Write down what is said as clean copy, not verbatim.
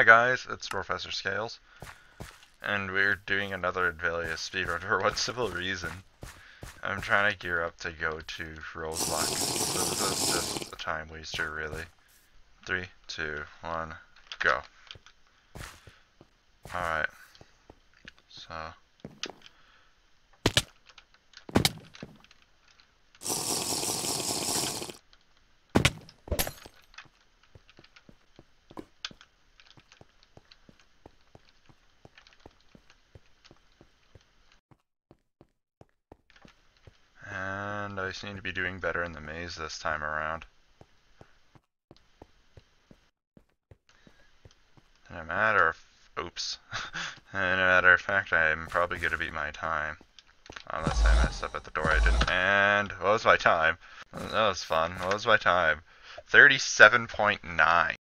guys, it's Professor Scales, and we're doing another Anvalia speedrun for one simple reason. I'm trying to gear up to go to Roselock, so this is just a time waster, really. 3, 2, 1, go. Alright, so... And I seem to be doing better in the maze this time around. In a matter of... Oops. In a matter of fact, I'm probably going to beat my time. Unless I messed up at the door, I didn't. And what was my time? That was fun. What was my time? 37.9.